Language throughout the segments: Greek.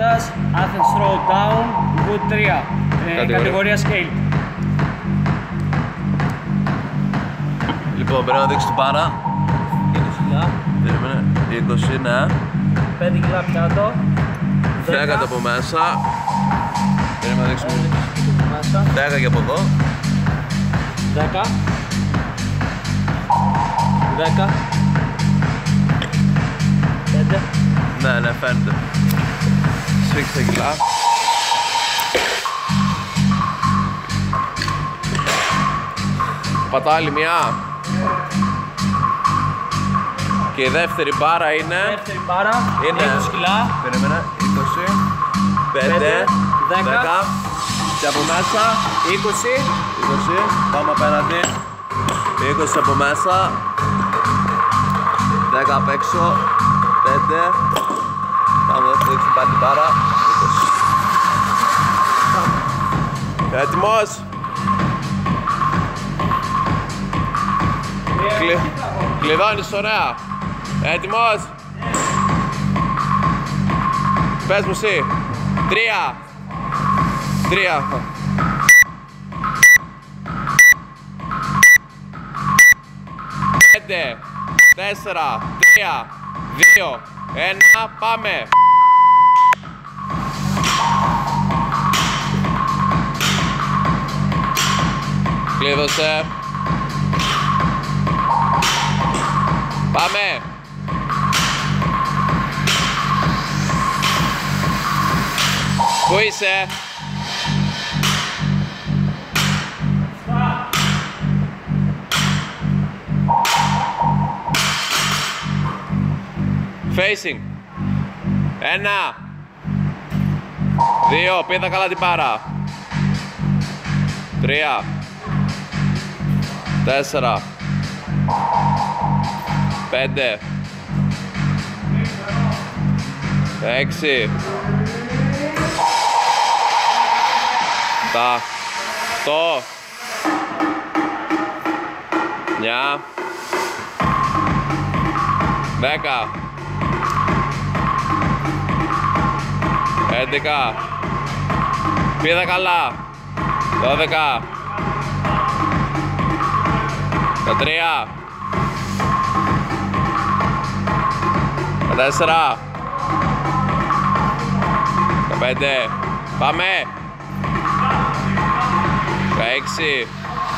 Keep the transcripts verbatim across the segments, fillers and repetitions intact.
Κώστας, Athens throwdown, wood τρία, κατηγορία, κατηγορία scale. Λοιπόν, πρέπει να δείξεις την μπάρα. είκοσι κιλά. Περίμενε, είκοσι, ναι. πέντε κιλά πιάτο. δέκα από μέσα. Πρέπει να δείξουμε μέσα. δέκα και από εδώ. δέκα. δέκα. πέντε. Ναι, ναι, φαίνεται. Σφίξτε κιλά. Πατάω άλλη μια. Και η δεύτερη μπάρα είναι... Η δεύτερη μπάρα είναι είκοσι κιλά. Περίμενε, είκοσι, πέντε, δέκα και από μέσα είκοσι. είκοσι, πάμε απέναντι. είκοσι από μέσα, δέκα απ' έξω, πέντε. Πάμε να δείξουμε πάλι την μπάρα, είκοσι. Έτοιμος! Κλει... Κλειδώνεις, ωραία! Έτοιμος! Πες μου εσύ! Τρία! Τρία! Πέντε! Τέσσερα! Τρία! Δύο! Ένα! Πάμε! Κλείδωσε! Πάμε! Πού είσαι? Facing. Ένα. Δύο. Πήδα καλά την πάρα. Τρία. Τέσσερα. Πέντε. Έξι. Τα. Το. Μια. Δέκα. Έντεκα. Πήδα καλά. Δώδεκα. Δεκατρία. Δεκατέσσερα. Δεκαπέντε. Πάμε. Δεκαέξι.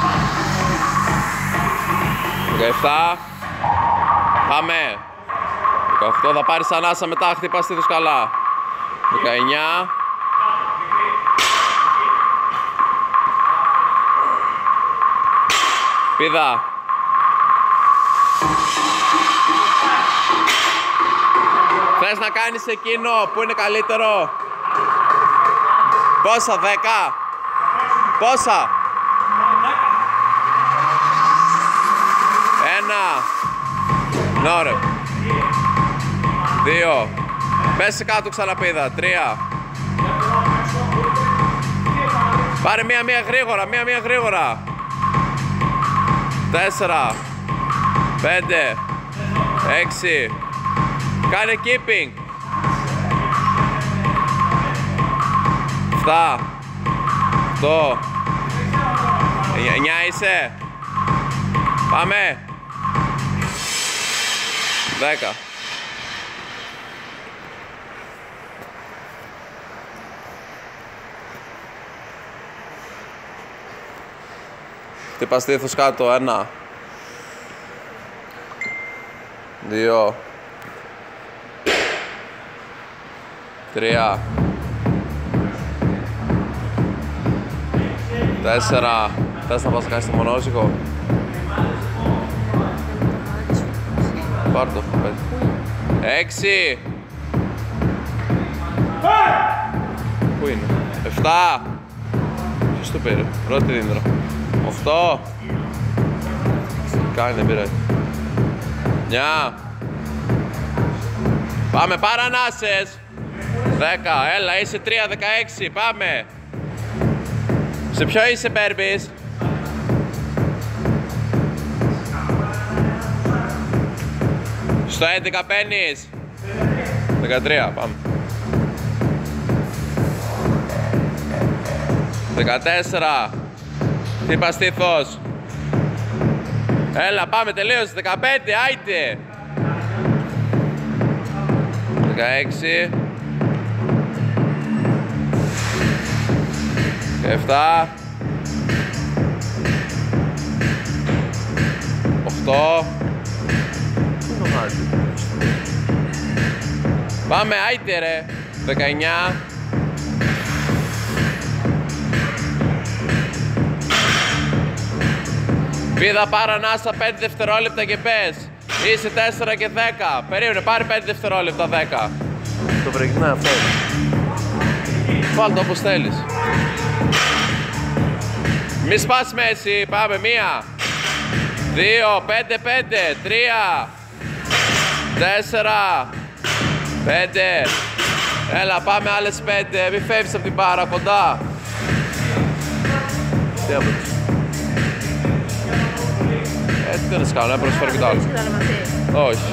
Δεκαεπτά. Πάμε. Δεκαοκτώ. Θα πάρεις ανάσα μετά. Χτύπα στήθους καλά. Δεκαεννιά. Πήδα. Θες να κάνεις εκείνο που είναι καλύτερο? Πόσα? Δέκα? Πόσα? Ένα. Ναι, ρε. Δύο. Πέσει κάτω ξαναπήδα. Τρία. Πάρε μία-μία γρήγορα. Μία-μία γρήγορα. Τέσσερα. Πέντε. Έξι. Κάνε keeping. Εφτά. Οκτώ. Εννιά είσαι. Πάμε. Δέκα. Χτύπα στήθους κάτω. Ένα. Δύο. Τρία. Τέσσερα. Θες να πας να κάνεις το μονόζυγο? Πάρ' το. Έξι. Πού είναι? Εφτά. Ποιος το πήρε? Πρώτη δίνδρα. Οχτώ. Κάνει, δεν πήρε. Νιά. Πάμε, πάρε ανάσες. Δέκα, έλα, είσαι τρία, δεκαέξι, πάμε. Σε ποιο είσαι, Μπέρμπης? Στο έντεκα παίρνεις. δεκατρία, πάμε. δεκατέσσερα. Χτύπα στήθος. Έλα, πάμε, τελείωσε. δεκαπέντε, άιτε. δεκαέξι. δεκαεπτά. οκτώ. Πάμε, άιτε ρε. δεκαεννιά. Πήδα πάρα ανάσα πέντε δευτερόλεπτα και πες. Είσαι τέσσερα και δέκα. Περίμενε, πάρε πέντε δευτερόλεπτα, δέκα. Το πρεγνά αυτό. Βάλ' το όπως θέλεις. Μη σπάς μέση, πάμε, μία. Δύο, πέντε, πέντε, τρία. Τέσσερα. Πέντε. Έλα, πάμε άλλες πέντε. Μη φεύγεις από την πάρα, κοντά. Τι άποψη. Έτσι δεν τις κάνω, να προσφέρω και το άλλο. Όχι.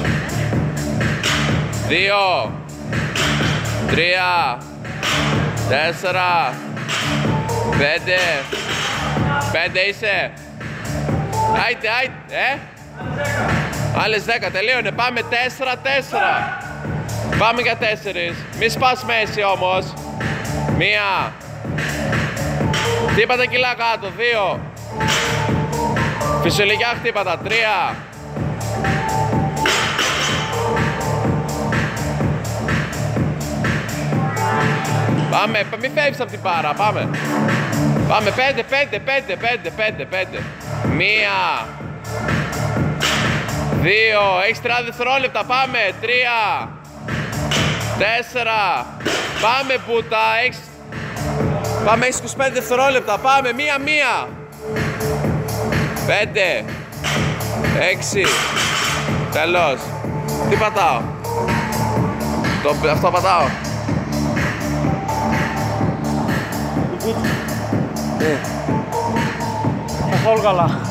Δύο. Τρία. Τέσσερα. Πέντε. Πέντε είσαι. Άιτε, άιτε, ε. Άλλες δέκα, τελείωνε. Πάμε τέσσερα, τέσσερα. Πάμε για τέσσερις. Μη σπάς μέση όμως. Μία. Χτύπα τα κιλά κάτω. Δύο. Φυσιολογικά χτύπατα. Τρία. Πάμε, μη φεύγεις από την πάρα. Πάμε. Πάμε. Πέντε, πέντε, πέντε, πέντε, πέντε, πέντε. Μία. Δύο. Έχεις τριάντα δευτερόλεπτα. Πάμε. Τρία. Τέσσερα. Πάμε πούτα. Έχεις... Πάμε, έχεις είκοσι πέντε δευτερόλεπτα. Πάμε. Μία, μία. Πέντε. Έξι. Τέλος. Τι πατάω. Το, αυτό πατάω. Καθόλου καλά.